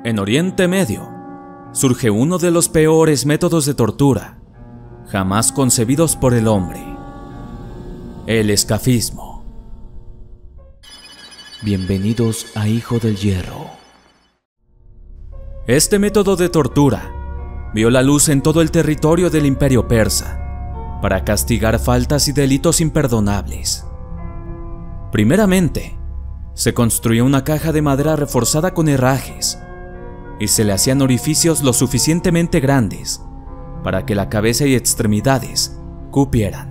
En Oriente Medio surge uno de los peores métodos de tortura jamás concebidos por el hombre: el escafismo. Bienvenidos a Hijo del Hierro. Este método de tortura vio la luz en todo el territorio del Imperio Persa para castigar faltas y delitos imperdonables. Primeramente, se construyó una caja de madera reforzada con herrajes y se le hacían orificios lo suficientemente grandes para que la cabeza y extremidades cupieran.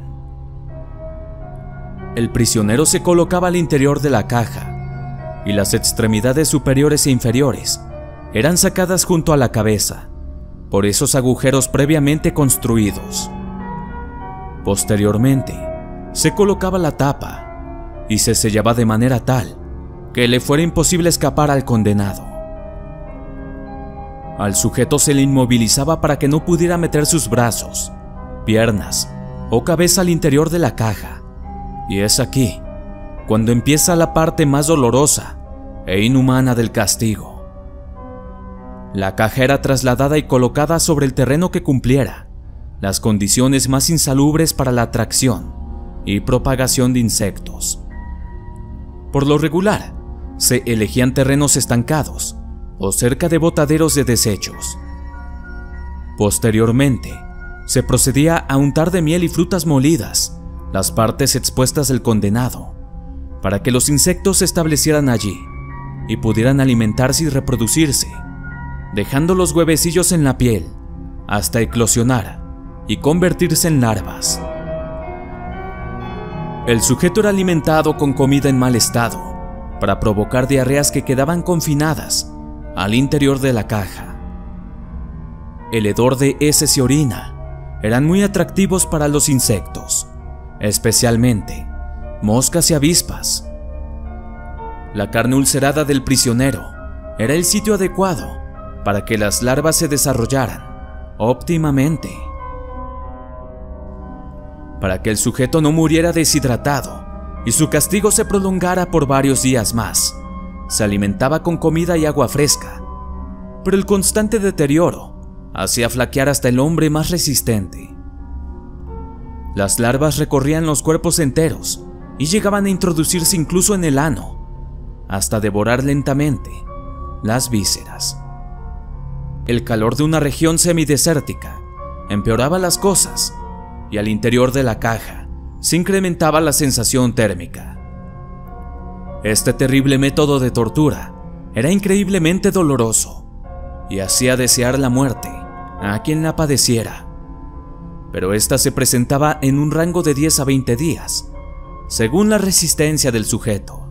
El prisionero se colocaba al interior de la caja y las extremidades superiores e inferiores eran sacadas junto a la cabeza por esos agujeros previamente construidos. Posteriormente, se colocaba la tapa y se sellaba de manera tal que le fuera imposible escapar al condenado. Al sujeto se le inmovilizaba para que no pudiera meter sus brazos, piernas o cabeza al interior de la caja, y es aquí cuando empieza la parte más dolorosa e inhumana del castigo. La caja era trasladada y colocada sobre el terreno que cumpliera las condiciones más insalubres para la atracción y propagación de insectos. Por lo regular, se elegían terrenos estancados o cerca de botaderos de desechos. Posteriormente, se procedía a untar de miel y frutas molidas las partes expuestas del condenado, para que los insectos se establecieran allí y pudieran alimentarse y reproducirse, dejando los huevecillos en la piel hasta eclosionar y convertirse en larvas. El sujeto era alimentado con comida en mal estado para provocar diarreas que quedaban confinadas al interior de la caja. El hedor de heces y orina eran muy atractivos para los insectos, especialmente moscas y avispas. La carne ulcerada del prisionero era el sitio adecuado para que las larvas se desarrollaran óptimamente. Para que el sujeto no muriera deshidratado y su castigo se prolongara por varios días más, se alimentaba con comida y agua fresca, pero el constante deterioro hacía flaquear hasta el hombre más resistente. Las larvas recorrían los cuerpos enteros y llegaban a introducirse incluso en el ano, hasta devorar lentamente las vísceras. El calor de una región semidesértica empeoraba las cosas, y al interior de la caja se incrementaba la sensación térmica. Este terrible método de tortura era increíblemente doloroso y hacía desear la muerte a quien la padeciera, pero esta se presentaba en un rango de 10 a 20 días, según la resistencia del sujeto.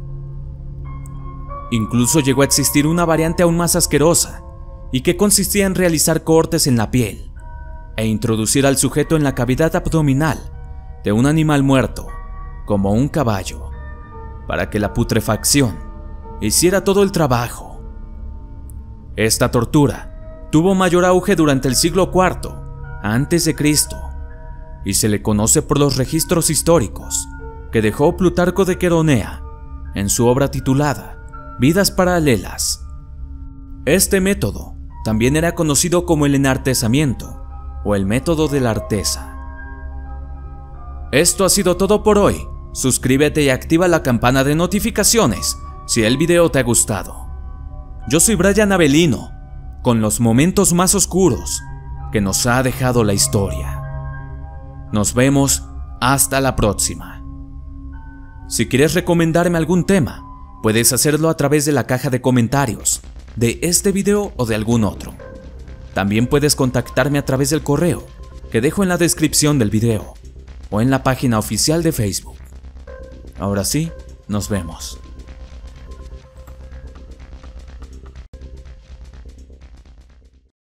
Incluso llegó a existir una variante aún más asquerosa, y que consistía en realizar cortes en la piel e introducir al sujeto en la cavidad abdominal de un animal muerto, como un caballo, para que la putrefacción hiciera todo el trabajo. Esta tortura tuvo mayor auge durante el siglo IV a.C. y se le conoce por los registros históricos que dejó Plutarco de Queronea en su obra titulada Vidas Paralelas. Este método también era conocido como el enartesamiento o el método de la artesa. Esto ha sido todo por hoy. Suscríbete y activa la campana de notificaciones si el video te ha gustado. Yo soy Brian Avelino, con los momentos más oscuros que nos ha dejado la historia. Nos vemos hasta la próxima. Si quieres recomendarme algún tema, puedes hacerlo a través de la caja de comentarios de este video o de algún otro. También puedes contactarme a través del correo que dejo en la descripción del video o en la página oficial de Facebook. Ahora sí, nos vemos.